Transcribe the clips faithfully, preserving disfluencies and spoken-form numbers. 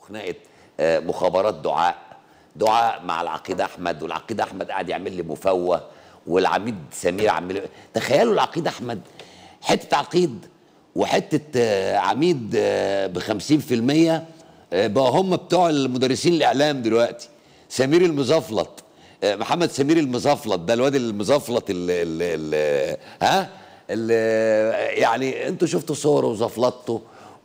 وخناقه آه، مخابرات دعاء دعاء مع العقيد احمد، والعقيد احمد قاعد يعمل لي مفوه، والعميد سمير عمال. تخيلوا العقيد احمد حته عقيد وحته آه، عميد ب خمسين في المية، بقى هم بتوع المدرسين الاعلام دلوقتي. سمير المزفلط، آه، محمد سمير المزفلط ده الواد المزفلط اللي, اللي, اللي ها اللي يعني انتوا شفتوا صوره وزفلطته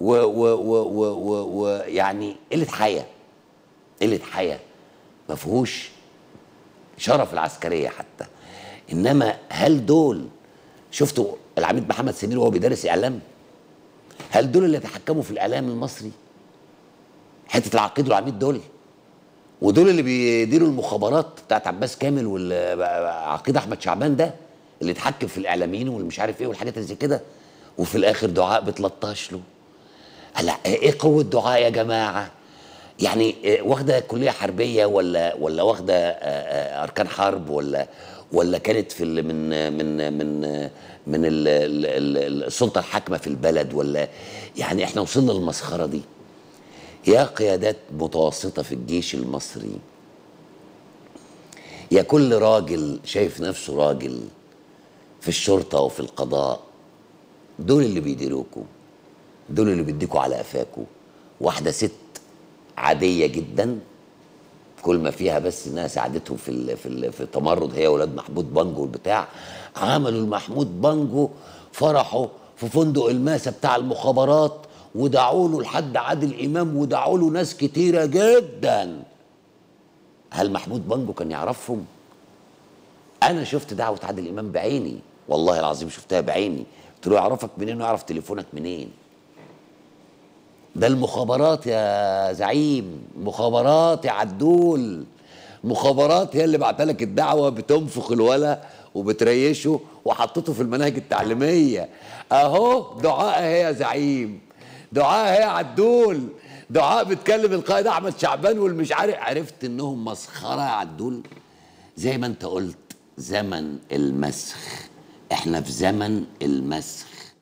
ويعني قله حياه، قله حياه ما فيهوش شرف العسكريه حتى. انما هل دول شفتوا العميد محمد سمير وهو بيدرس اعلام؟ هل دول اللي يتحكموا في الاعلام المصري؟ حته العقيد والعميد دول، ودول اللي بيديروا المخابرات بتاعت عباس كامل والعقيد احمد شعبان ده اللي اتحكم في الاعلاميين واللي مش عارف ايه والحاجات اللي زي كده. وفي الاخر دعاء بتلطش له. هلا ايه قوه دعاء يا جماعه؟ يعني واخده كليه حربيه ولا ولا واخده اركان حرب ولا ولا كانت في من من من من السلطه الحاكمه في البلد، ولا يعني احنا وصلنا للمسخره دي. يا قيادات متوسطه في الجيش المصري، يا كل راجل شايف نفسه راجل في الشرطه وفي القضاء، دول اللي بيديروكوا، دول اللي بيديكوا على قفاكوا. واحده ست عاديه جدا كل ما فيها بس انها ساعدتهم في ال في ال في التمرد، هي ولاد محمود بانجو والبتاع. عملوا المحمود بانجو فرحوا في فندق الماسه بتاع المخابرات، ودعوا له لحد عادل امام، ودعوا له ناس كتيره جدا. هل محمود بانجو كان يعرفهم؟ انا شفت دعوه عادل امام بعيني، والله العظيم شفتها بعيني. قلت له يعرفك منين ويعرف تليفونك منين؟ ده المخابرات يا زعيم، مخابرات يا عدول، مخابرات هي اللي بعتلك الدعوه، بتنفخ الولا وبتريشه وحطته في المناهج التعليميه. اهو دعاء هي يا زعيم، دعاء هي عدول، دعاء بتكلم القائد احمد شعبان والمش عارف. عرفت انهم مسخره يا عدول. زي ما انت قلت زمن المسخ، احنا في زمن المسخ.